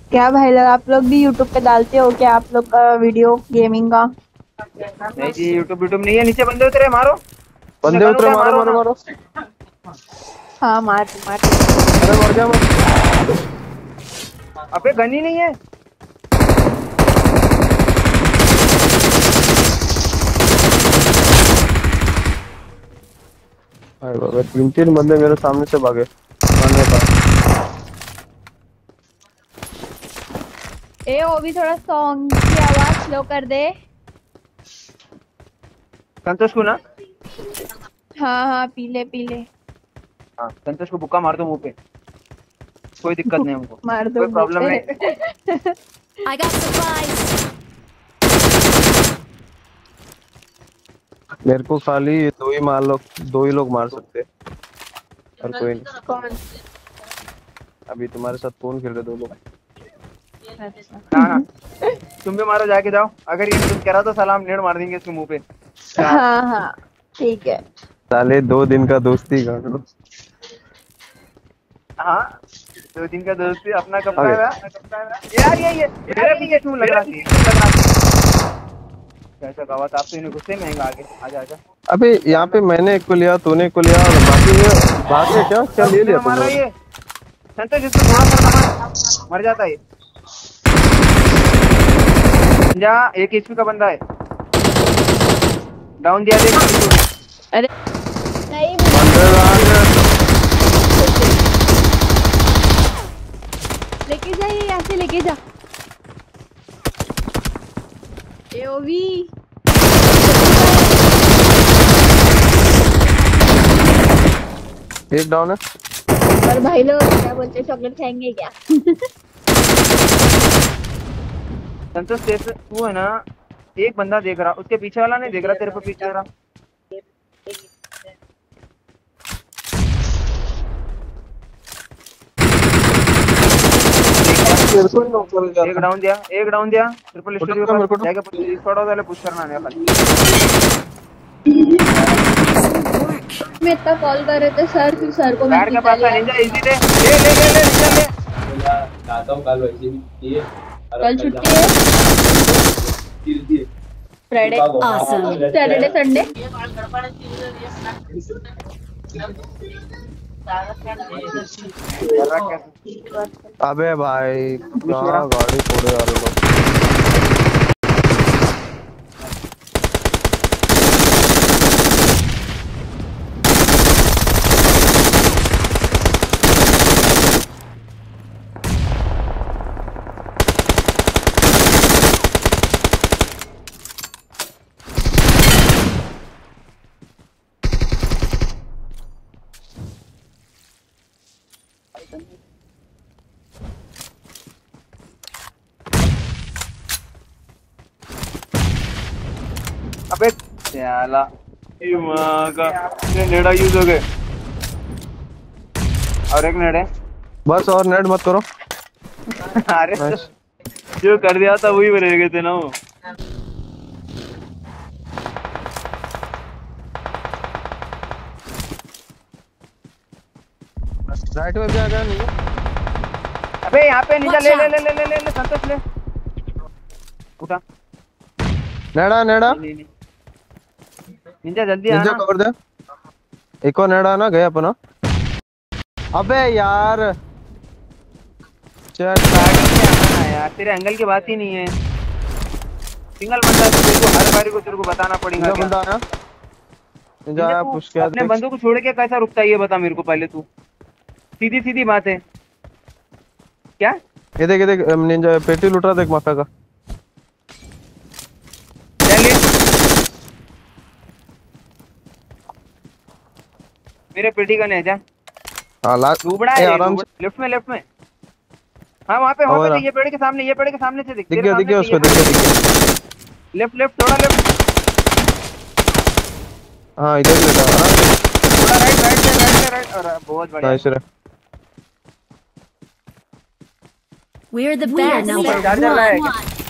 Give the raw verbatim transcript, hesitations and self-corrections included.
क्या भाई लोग, आप लोग भी यूट्यूब पे डालते हो क्या आप लोग का वीडियो गेमिंग का? नहीं जी, यूट्यूब यूट्यूब नहीं है। नीचे बंदे उतरे, मारो बंदे उतरे, मारो मारो मारो। हाँ मार दो मार दो। अरे मर गया मैं। अबे गन ही नहीं है। अरे बाबा, तीन तीन बंदे मेरे सामने से भागे मारने का। ए वो भी थोड़ा सॉन्ग की आवाज स्लो कर दे। संतोष को ना, हाँ हाँ पीले पीले। हाँ संतोष को बुक्का मार दो मुंह पे, कोई दिक्कत नहीं हमको, मार दो कोई प्रॉब्लम नहीं। I got supplies. मेरे को खाली दो ही मार लो, दो ही लोग मार सकते और कोई नहीं। कौन? अभी तुम्हारे साथ कौन खेल रहे दो लोग? अच्छा हाँ हाँ तुम भी मारो, जाके जाओ। अगर ये तुम कह रहा तो सलाम नेड़ मार देंगे इसके मुंह पे। हाँ हाँ ठीक है। साले दो दिन का दोस्ती कर लो। हाँ दो दिन का दोस्ती अपना कब का है यार? ये ये मेरे पीछे क्यों लग रहा है? कैसा गावत, आप तो इन्हें गुस्से में आएंगे। आगे आजा आजा। अबे यहाँ पे मैंने एक को लिया, तूने एक को लिया, और बाकी में बात में क्या क्या ले लिया मारा तुमने? ये संतोष, इसको थोड़ा सा मर जाता है जा। एक एचपी का बंदा है, डाउन दिया देख। अरे नहीं लेके जा, ये यहाँ से लेके जा। एओवी एक डाउन है। और भाई लोग क्या बोलते, चॉकलेट खाएंगे क्या? संतोष जैसे तू है ना, एक बंदा देख रहा, उसके पीछे वाला नहीं देख रहा, तेरे पे पीछे रहा। एक डाउन दिया, एक डाउन दिया। ट्रिपल स्टोरी पर जाके स्क्वाड वाले पुश करना है खाली। मैं इतना कॉल कर रहे थे सर, फिर सर को गार्ड के पास निंजा इजी दे, ले ले ले ले निंजा ले। लाता हूं कल वैसे भी ये कल छुट्टी है, फ्राइडे सैटरडे संडे। अबे भाई कहाँ गाड़ी फोड़े वाले लोग। अबे साला मां का नेड़ा यूज हो गए। और एक नेड़ है बस, और नेट मत करो। अरे जो कर दिया था वही रह गए थे ना वो। राइट में भी आ गया नहीं? अबे यहाँ पे नीचे ले ले ले ले ले ले ले संतोष ले उठा। नेड़ा नेड़ा निंजा जल्दी निंजा आना। कवर दे। एक और नेड़ा ना गया अपना। अबे यार चल आना यार, तेरे एंगल की बात ही नहीं है। सिंगल बंदा है, तेरे को हर बारी को तेरे को बताना पड़ेगा। क्या बंदा आया? निंजा आया, पुश किया। अपने बंदों को छोड़ के कैसा रुकता है ये बता मेरे को पहले तू। सीधी सीधी बात है क्या? ये देख ये देख निंजा पेटी लूट रहा, देख माफिया का। मेरे पेटी का नहीं जा। हां लास्ट डूबड़ा है आराम से। लेफ्ट में लेफ्ट में। हां वहां पे वहां पे ये पेड़ के सामने, ये पेड़ के सामने से दिख दिख गया दिख गया उसको, दिख गया दिख गया। लेफ्ट लेफ्ट थोड़ा लेफ्ट। हां इधर से था। थोड़ा राइट राइट से राइट से राइट। और बहुत बढ़िया। नाइस रे। We're the best. चार्जर लाया।